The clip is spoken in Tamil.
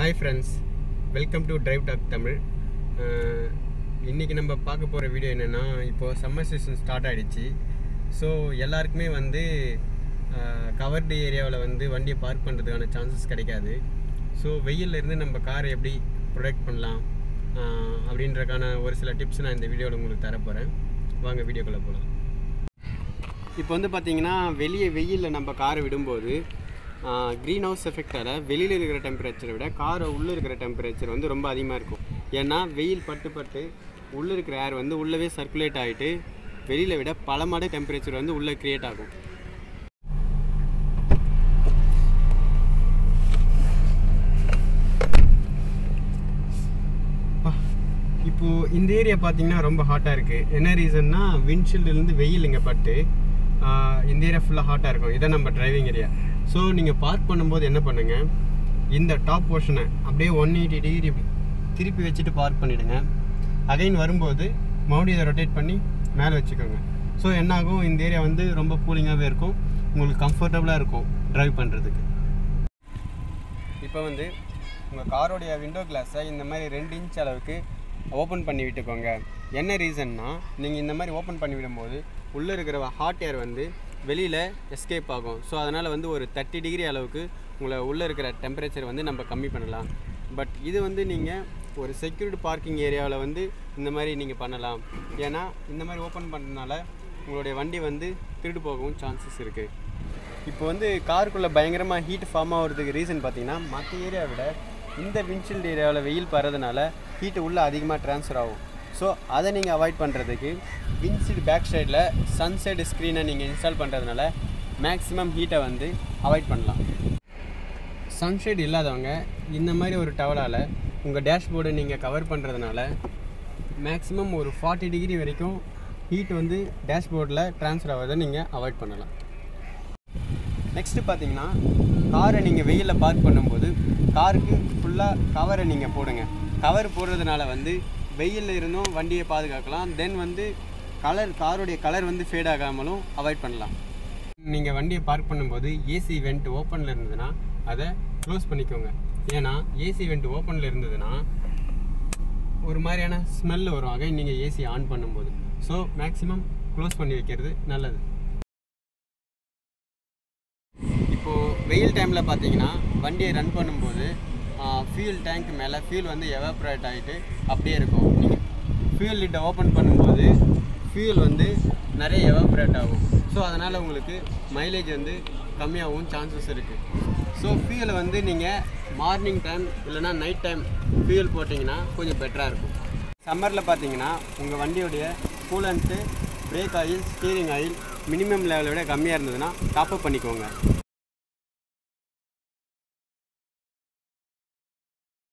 Hi friends, welcome to Drive Talk Tamil. இன்னைக்கு நம்ம பார்க்க போகிற வீடியோ என்னென்னா, இப்போது சம்மர் சீசன் ஸ்டார்ட் ஆகிடுச்சு. ஸோ எல்லாருக்குமே வந்து கவர்டு ஏரியாவில் வந்து வண்டியை பார்க் பண்ணுறதுக்கான சான்சஸ் கிடைக்காது. ஸோ வெயிலிருந்து நம்ம காரை எப்படி ப்ரொடெக்ட் பண்ணலாம் அப்படின்றக்கான ஒரு சில டிப்ஸ் நான் இந்த வீடியோவில் உங்களுக்கு தரப்போகிறேன். வாங்க வீடியோக்குள்ளே போகலாம். இப்போ வந்து பார்த்திங்கன்னா, வெளியே வெயிலில் நம்ம காரை விடும்போது க்ரீன் ஹவுஸ் எஃபெக்டால் வெளியில் இருக்கிற டெம்பரேச்சரை விட காரை உள்ளே இருக்கிற டெம்பரேச்சர் வந்து ரொம்ப அதிகமாக இருக்கும். ஏன்னா வெயில் பட்டு உள்ளே இருக்கிற ஏர் வந்து உள்ளவே சர்க்குலேட் ஆகிட்டு வெளியில் விட பல மடங்கு டெம்பரேச்சர் வந்து உள்ளே க்ரியேட் ஆகும். இப்போது இந்த ஏரியா பார்த்திங்கன்னா ரொம்ப ஹாட்டாக இருக்குது. என்ன ரீசன்னா, விண்ட்ஷீல்டுலேருந்து வெயில் இங்கே பட்டு இந்த ஏரியா ஃபுல்லாக ஹாட்டாக இருக்கும். இதான் நம்ம டிரைவிங் ஏரியா. ஸோ நீங்கள் பார்க் பண்ணும்போது என்ன பண்ணுங்கள், இந்த டாப் போர்ஷனை அப்படியே 180 டிகிரி திருப்பி வச்சுட்டு பார்க் பண்ணிவிடுங்க. அகைன் வரும்போது மறுபடியும் இதை ரொட்டேட் பண்ணி மேலே வச்சுக்கோங்க. ஸோ என்னாகும், இந்த ஏரியா வந்து ரொம்ப கூலிங்காகவே இருக்கும், உங்களுக்கு கம்ஃபர்டபுளாக இருக்கும் ட்ரைவ் பண்ணுறதுக்கு. இப்போ வந்து உங்கள் காரோடைய விண்டோ கிளாஸை இந்த மாதிரி 2 இன்ச் அளவுக்கு ஓப்பன் பண்ணி விட்டுக்கோங்க. என்ன ரீசன்னா, நீங்கள் இந்த மாதிரி ஓப்பன் பண்ணி விடும்போது உள்ளே இருக்கிற ஹாட் ஏர் வந்து வெளியில் எஸ்கேப் ஆகும். ஸோ அதனால் வந்து ஒரு 30 டிகிரி அளவுக்கு உங்களை உள்ளே இருக்கிற டெம்பரேச்சர் வந்து நம்ம கம்மி பண்ணலாம். பட் இது வந்து நீங்கள் ஒரு செக்யூர்டு பார்க்கிங் ஏரியாவில் வந்து இந்த மாதிரி நீங்கள் பண்ணலாம். ஏன்னா இந்த மாதிரி ஓப்பன் பண்ணுறதுனால உங்களுடைய வண்டி வந்து திருடு போகவும் சான்சஸ் இருக்குது. இப்போ வந்து காருக்குள்ளே பயங்கரமாக ஹீட் ஃபார்ம் ஆகிறதுக்கு ரீசன் பார்த்திங்கன்னா, மற்ற ஏரியாவை விட இந்த விண்ட்ஷீல்டு ஏரியாவில் வெயில் படுறதுனால ஹீட்டு உள்ளே அதிகமாக ட்ரான்ஸ்ஃபர் ஆகும். ஸோ அதை நீங்கள் அவாய்ட் பண்ணுறதுக்கு விண்ட்ஷீல்டு பேக் சைடில் சன்சைடு ஸ்க்ரீனை நீங்கள் இன்ஸ்டால் பண்ணுறதுனால மேக்ஸிமம் ஹீட்டை வந்து அவாய்ட் பண்ணலாம். சன்ஷேட் இல்லாதவங்க இந்த மாதிரி ஒரு டவலால் உங்கள் டேஷ்போர்டை நீங்கள் கவர் பண்ணுறதுனால மேக்ஸிமம் ஒரு 40 டிகிரி வரைக்கும் ஹீட் வந்து டேஷ்போர்டில் ட்ரான்ஸ்ஃபர் ஆகிறத நீங்கள் அவாய்ட் பண்ணலாம். நெக்ஸ்ட்டு பார்த்தீங்கன்னா, காரை நீங்கள் வெயிலில் பார்க் பண்ணும்போது காருக்கு ஃபுல்லாக கவரை நீங்கள் போடுங்க. கவர் போடுறதுனால வந்து வெயிலில் இருந்தும் வண்டியை பாதுகாக்கலாம். தென் வந்து காரோடைய கலர் வந்து ஃபேட் ஆகாமலும் அவாய்ட் பண்ணலாம். நீங்கள் வண்டியை பார்க் பண்ணும்போது ஏசி வெண்ட் ஓப்பனில் இருந்ததுன்னா அதை க்ளோஸ் பண்ணிக்கோங்க. ஏன்னா ஏசி வெண்ட் ஓப்பனில் இருந்ததுன்னா ஒரு மாதிரியான ஸ்மெல் வரும் அகைன் நீங்கள் ஏசி ஆன் பண்ணும்போது. ஸோ மேக்ஸிமம் க்ளோஸ் பண்ணி வைக்கிறது நல்லது. இப்போது வெயில் டைமில் பார்த்தீங்கன்னா, வண்டியை ரன் பண்ணும்போது ஃபியூல் டேங்க் மேலே ஃபியூல் வந்து எவாப்ரேட் ஆகிட்டு அப்படியே இருக்கும். நீங்கள் ஃபியூல் லிட்டை ஓப்பன் பண்ணும்போது ஃபியூல் வந்து நிறைய எவாப்ரேட் ஆகும். ஸோ அதனால் உங்களுக்கு மைலேஜ் வந்து கம்மியாகவும் சான்சஸ் இருக்குது. ஸோ ஃபியூலை வந்து நீங்கள் மார்னிங் டைம் இல்லைனா நைட் டைம் ஃபியூல் போட்டிங்கன்னா கொஞ்சம் பெட்டராக இருக்கும். சம்மரில் பார்த்தீங்கன்னா உங்கள் வண்டியோடைய coolant, brake oil, steering oil minimum லெவலை விட கம்மியாக இருந்ததுன்னா டாப்அப் பண்ணிக்கோங்க.